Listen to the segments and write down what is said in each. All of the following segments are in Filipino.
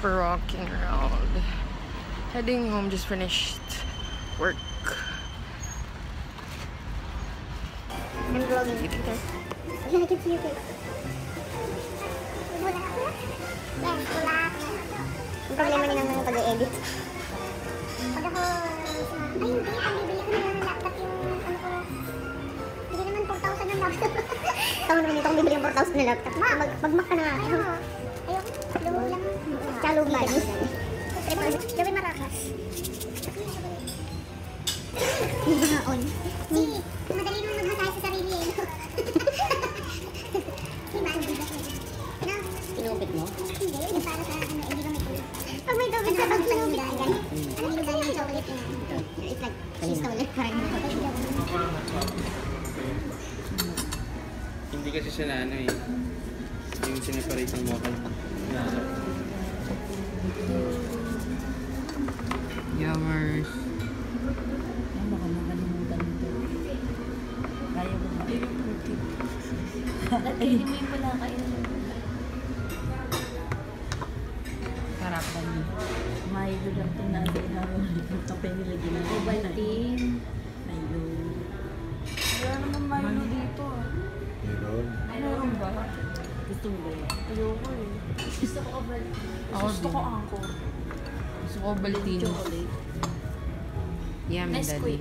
We're walking around. Heading home, just finished work. I'm vlogging. I can see your face. Wala. Yes, wala. Ang problema niya naman yung pag-edit. Pag ako, ay hindi, pag-ibili ko na ng laptop yung ano ko. Hindi naman 4,000 ng laptop. Tama naman ito kung bibili yung 4,000 na laptop. Mag-Mac ka na. Ayoko. Loob lang. Kaloob na. Gawin marakas. Yung mga on. Madali naman magmasahe sa sarili eh. Pinupit mo? Hindi, yung para sa ano, hindi ba may tulip. Pag may tubig sa pagtulog. Ano yung gano'n yung chocolate na? It's like, she's stolen. Parang hindi kasi siya na ano eh. Yung sineparate ng mocha. Yummers. Baka makalimutan nito. Kaya ko ba? Kainin mo yung pala, kainin mo. Sarap ba niyo? Milo lang itong natin habang yung kape nilagyan na. Ovaltine. Milo. Wala naman Milo dito ah. Meron ba? Gusto mo ba yun? Ayoko eh. Gusto ko Ovaltine. Gusto ko Anchor. Gusto ko Ovaltine. Chocolate. Yummy, Daddy.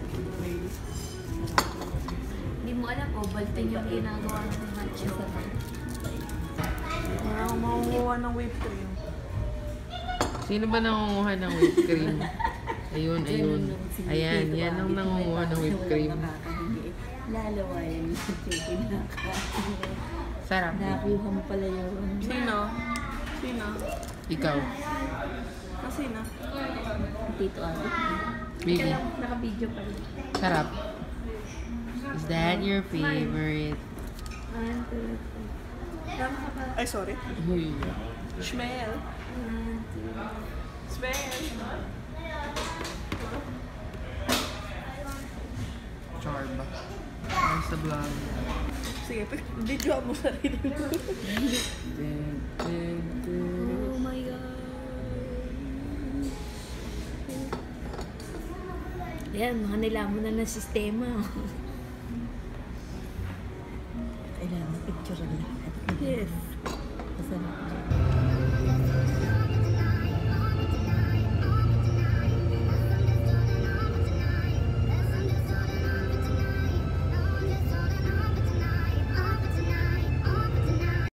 Hindi mo alam, Ovaltine yung ginagawa ng matcha. Wala akong makukuha ng whipped cream. Sino ba nangunguha ng whipped cream? Ayun, ayun. Ayan, yan ang nangunguha ng whipped cream. Lalawayan yung pinaka. Sarap. Nakuha mo pala yun. Sino? Sino? Ikaw. Sino? Tito Abi. Baby. Naka-video pa rin. Sarap. Is that your favorite? Ay, sorry. Uy. Smell. Smell. Charba. Ay, sa vlog. Sige, video mo sarili mo. Oh my God. Ayan, mga nilamon na ng sistema. Kailangan picture ang lahat. Yes. Masarap.